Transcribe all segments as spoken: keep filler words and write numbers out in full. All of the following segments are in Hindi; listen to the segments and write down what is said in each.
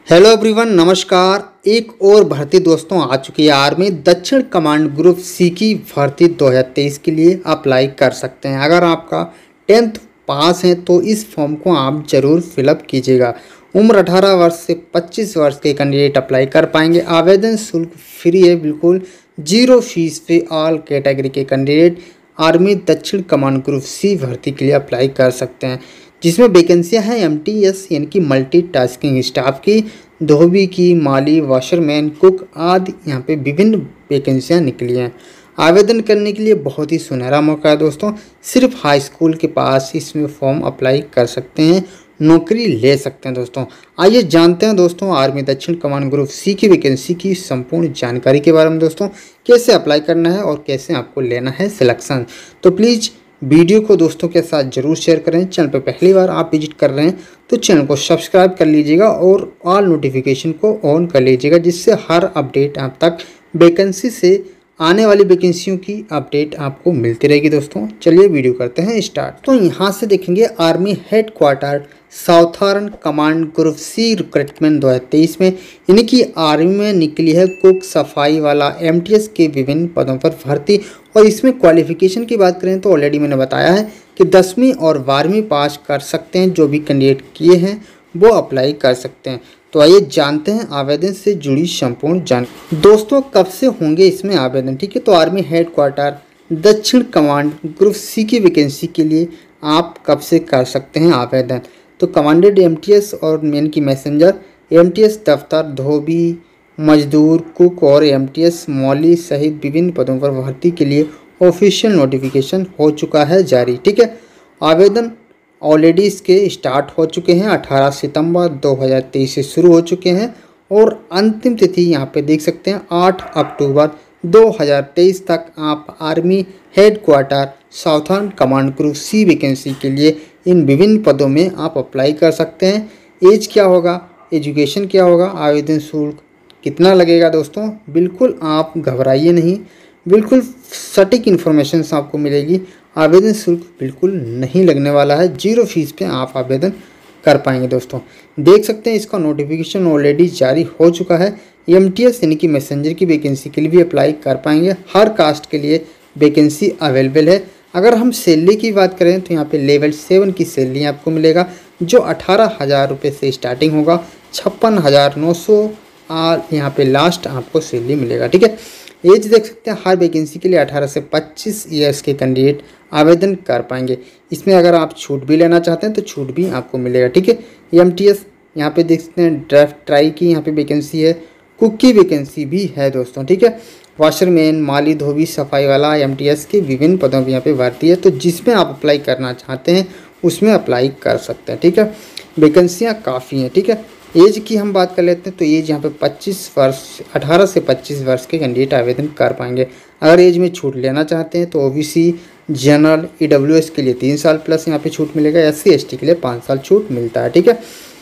हेलो एवरीवन, नमस्कार। एक और भर्ती दोस्तों आ चुकी है आर्मी दक्षिण कमांड ग्रुप सी की भर्ती दो हज़ार तेईस के लिए अप्लाई कर सकते हैं। अगर आपका टेंथ पास है तो इस फॉर्म को आप ज़रूर फिलअप कीजिएगा। उम्र अठारह वर्ष से पच्चीस वर्ष के कैंडिडेट अप्लाई कर पाएंगे। आवेदन शुल्क फ्री है, बिल्कुल जीरो फीस पे ऑल कैटेगरी के कैंडिडेट आर्मी दक्षिण कमांड ग्रुप सी भर्ती के लिए अप्लाई कर सकते हैं, जिसमें वैकेंसियां हैं एम टी एस यानी कि मल्टी टास्किंग स्टाफ की, धोबी की, माली, वॉशरमैन, कुक आदि यहाँ पे विभिन्न वैकेंसियां निकली हैं। आवेदन करने के लिए बहुत ही सुनहरा मौका है दोस्तों। सिर्फ हाई स्कूल के पास इसमें फॉर्म अप्लाई कर सकते हैं, नौकरी ले सकते हैं दोस्तों। आइए जानते हैं दोस्तों आर्मी दक्षिण कमांड ग्रुप सी की वैकेंसी की संपूर्ण जानकारी के बारे में दोस्तों, कैसे अप्लाई करना है और कैसे आपको लेना है सिलेक्शन। तो प्लीज़ वीडियो को दोस्तों के साथ जरूर शेयर करें। चैनल पर पहली बार आप विजिट कर रहे हैं तो चैनल को सब्सक्राइब कर लीजिएगा और ऑल नोटिफिकेशन को ऑन कर लीजिएगा, जिससे हर अपडेट आप तक वैकेंसी से आने वाली वैकेंसियों की अपडेट आपको मिलती रहेगी दोस्तों। चलिए वीडियो करते हैं स्टार्ट। तो यहाँ से देखेंगे army head quarter southern command group C recruitment दो हज़ार तेईस में, यानी कि आर्मी में निकली है कुक, सफाई वाला, एम टी एस के विभिन्न पदों पर भर्ती। और इसमें क्वालिफिकेशन की बात करें तो ऑलरेडी मैंने बताया है कि दसवीं और बारहवीं पास कर सकते हैं। जो भी कैंडिडेट किए हैं वो अप्लाई कर सकते हैं। तो आइए जानते हैं आवेदन से जुड़ी संपूर्ण जानकारी। दोस्तों कब से होंगे इसमें आवेदन, ठीक है। तो आर्मी हेड क्वार्टर दक्षिण कमांड ग्रुप सी की वैकेंसी के लिए आप कब से कर सकते हैं आवेदन। तो कमांडेड एम टी एस और मेन की मैसेंजर, एम टी एस दफ्तर, धोबी, मजदूर, कुक और एम टी एस मौली सहित विभिन्न पदों पर भर्ती के लिए ऑफिशियल नोटिफिकेशन हो चुका है जारी, ठीक है। आवेदन ऑलरेडी इसके स्टार्ट हो चुके हैं, अठारह सितंबर दो हज़ार तेईस से शुरू हो चुके हैं और अंतिम तिथि यहाँ पे देख सकते हैं आठ अक्टूबर दो हज़ार तेईस तक आप army head quarter southern command group C vacancy के लिए इन विभिन्न पदों में आप अप्लाई कर सकते हैं। एज क्या होगा, एजुकेशन क्या होगा, आवेदन शुल्क कितना लगेगा दोस्तों, बिल्कुल आप घबराइए नहीं, बिल्कुल सटीक इन्फॉर्मेशन आपको मिलेगी। आवेदन शुल्क बिल्कुल नहीं लगने वाला है, जीरो फीस पे आप आवेदन कर पाएंगे दोस्तों। देख सकते हैं इसका नोटिफिकेशन ऑलरेडी जारी हो चुका है। एम टी एस यानी कि मैसेंजर की वैकेंसी के लिए भी अप्लाई कर पाएंगे। हर कास्ट के लिए वैकेंसी अवेलेबल है। अगर हम सैलरी की बात करें तो यहाँ पे लेवल सेवन की सैलरी आपको मिलेगा, जो अठारह हज़ार रुपये से स्टार्टिंग होगा, छप्पन हज़ार नौ सौ यहाँ पे लास्ट आपको सैलरी मिलेगा, ठीक है। एज देख सकते हैं हर वैकेंसी के लिए अठारह से पच्चीस ईयर्स के कैंडिडेट आवेदन कर पाएंगे। इसमें अगर आप छूट भी लेना चाहते हैं तो छूट भी आपको मिलेगा, ठीक है। एम टी एस यहाँ पे देख सकते हैं ड्राफ्ट ट्राई की यहाँ पे वैकेंसी है, कुक की वैकेंसी भी है दोस्तों, ठीक है। वॉशरमैन, माली, धोबी, सफाई वाला, एम टी एस के विभिन्न पदों पर यहाँ पे भर्ती है। तो जिसमें आप अप्लाई करना चाहते हैं उसमें अप्लाई कर सकते हैं, ठीक है। वैकेंसियाँ काफ़ी हैं, ठीक है। एज की हम बात कर लेते हैं तो एज यहाँ पे पच्चीस वर्ष, अठारह से पच्चीस वर्ष के कैंडिडेट आवेदन कर पाएंगे। अगर एज में छूट लेना चाहते हैं तो O B C, general, E W S के लिए तीन साल प्लस यहाँ पे छूट मिलेगा, एस सी एस टी के लिए पाँच साल छूट मिलता है, ठीक है।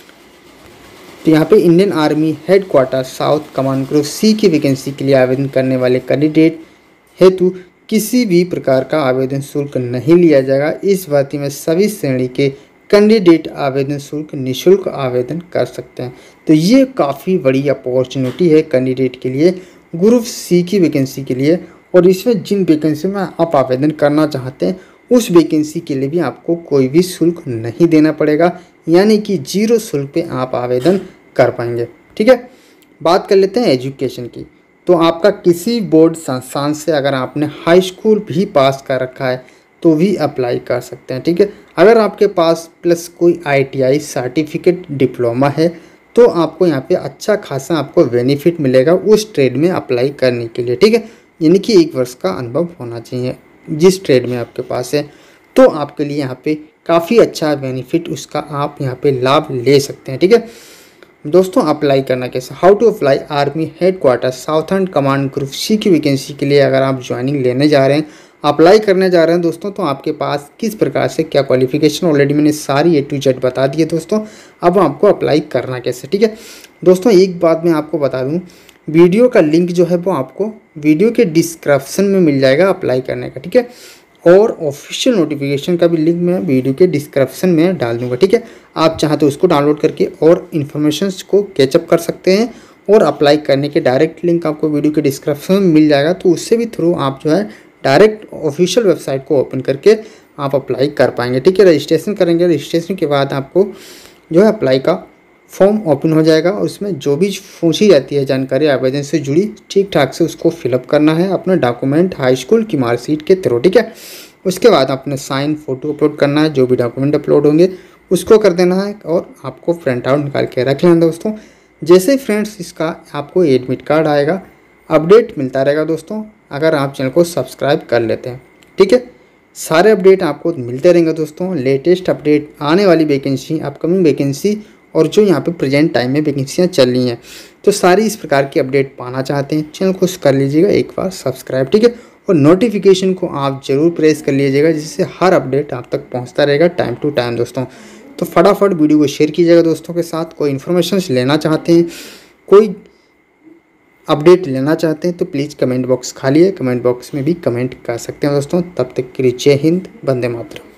तो यहाँ पे Indian army head quarter south command group C की वैकेंसी के लिए आवेदन करने वाले कैंडिडेट हेतु किसी भी प्रकार का आवेदन शुल्क नहीं लिया जाएगा। इस भर्ती में सभी श्रेणी के कैंडिडेट आवेदन शुल्क निःशुल्क आवेदन कर सकते हैं। तो ये काफ़ी बड़ी अपॉर्चुनिटी है कैंडिडेट के लिए ग्रुप सी की वैकेंसी के लिए। और इसमें जिन वैकेंसी में आप आवेदन करना चाहते हैं उस वैकेंसी के लिए भी आपको कोई भी शुल्क नहीं देना पड़ेगा, यानी कि जीरो शुल्क पे आप आवेदन कर पाएंगे, ठीक है। बात कर लेते हैं एजुकेशन की। तो आपका किसी बोर्ड संस्थान से अगर आपने हाई स्कूल भी पास कर रखा है तो भी अप्लाई कर सकते हैं, ठीक है। अगर आपके पास प्लस कोई I T I certificate, diploma है तो आपको यहाँ पे अच्छा खासा आपको बेनिफिट मिलेगा उस ट्रेड में अप्लाई करने के लिए, ठीक है। यानी कि एक वर्ष का अनुभव होना चाहिए जिस ट्रेड में आपके पास है, तो आपके लिए यहाँ पे काफ़ी अच्छा बेनिफिट उसका आप यहाँ पे लाभ ले सकते हैं, ठीक है। दोस्तों अप्लाई करना कैसे, how to apply army head quarter southern command group C की वैकेंसी के लिए अगर आप ज्वाइनिंग लेने जा रहे हैं, अप्लाई करने जा रहे हैं दोस्तों, तो आपके पास किस प्रकार से क्या क्वालिफिकेशन, ऑलरेडी मैंने सारी ए टू जेड बता दी है दोस्तों। अब आपको अप्लाई करना कैसे, ठीक है। दोस्तों एक बात मैं आपको बता दूं, वीडियो का लिंक जो है वो आपको वीडियो के डिस्क्रिप्शन में मिल जाएगा अप्लाई करने का, ठीक है। और ऑफिशियल नोटिफिकेशन का भी लिंक मैं वीडियो के डिस्क्रिप्शन में डाल दूंगा, ठीक है। आप चाहें तो उसको डाउनलोड करके और इन्फॉर्मेशन को कैचअप कर सकते हैं और अप्लाई करने के डायरेक्ट लिंक आपको वीडियो के डिस्क्रिप्शन में मिल जाएगा। तो उससे भी थ्रू आप जो है डायरेक्ट ऑफिशियल वेबसाइट को ओपन करके आप अप्लाई कर पाएंगे, ठीक है। रजिस्ट्रेशन करेंगे, रजिस्ट्रेशन के बाद आपको जो है अप्लाई का फॉर्म ओपन हो जाएगा और उसमें जो भी पूछी जाती है जानकारी आवेदन से जुड़ी ठीक ठाक से उसको फिलअप करना है अपना डॉक्यूमेंट हाई स्कूल की मार्कशीट के थ्रू, ठीक है। उसके बाद अपने साइन फोटो अपलोड करना है, जो भी डॉक्यूमेंट अपलोड होंगे उसको कर देना है और आपको प्रिंट आउट निकाल के रख लेना दोस्तों। जैसे ही फ्रेंड्स इसका आपको एडमिट कार्ड आएगा अपडेट मिलता रहेगा दोस्तों, अगर आप चैनल को सब्सक्राइब कर लेते हैं, ठीक है। सारे अपडेट आपको मिलते रहेंगे दोस्तों, लेटेस्ट अपडेट, आने वाली वैकेंसी, अपकमिंग वैकेंसी और जो यहाँ पे प्रेजेंट टाइम में वैकेंसियाँ चल रही हैं, तो सारी इस प्रकार की अपडेट पाना चाहते हैं चैनल को कर लीजिएगा एक बार सब्सक्राइब, ठीक है। और नोटिफिकेशन को आप ज़रूर प्रेस कर लीजिएगा जिससे हर अपडेट आप तक पहुँचता रहेगा टाइम टू टाइम दोस्तों। तो फटाफट वीडियो को शेयर कीजिएगा दोस्तों के साथ। कोई इन्फॉर्मेशन लेना चाहते हैं, कोई अपडेट लेना चाहते हैं तो प्लीज़ कमेंट बॉक्स खाली है, कमेंट बॉक्स में भी कमेंट कर सकते हैं दोस्तों। तब तक के लिए जय हिंद, वंदे मातरम।